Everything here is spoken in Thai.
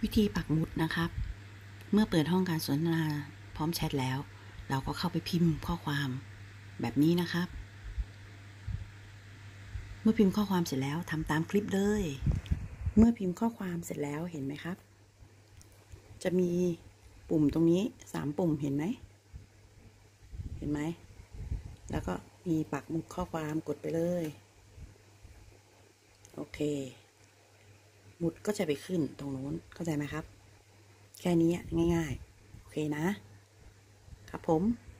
วิธีปักหมุดนะครับเมื่อเปิดห้องการสนทนาพร้อมแชทแล้วเราก็เข้าไปพิมพ์ข้อความแบบนี้นะครับเมื่อพิมพ์ข้อความเสร็จแล้วทำตามคลิปเลยเมื่อพิมพ์ข้อความเสร็จแล้วเห็นไหมครับจะมีปุ่มตรงนี้3ปุ่มเห็นไหมแล้วก็มีปักหมุดข้อความกดไปเลยโอเคหมุดก็จะไปขึ้นตรงนู้นเข้าใจไหมครับแค่นี้ง่ายๆโอเคนะครับผม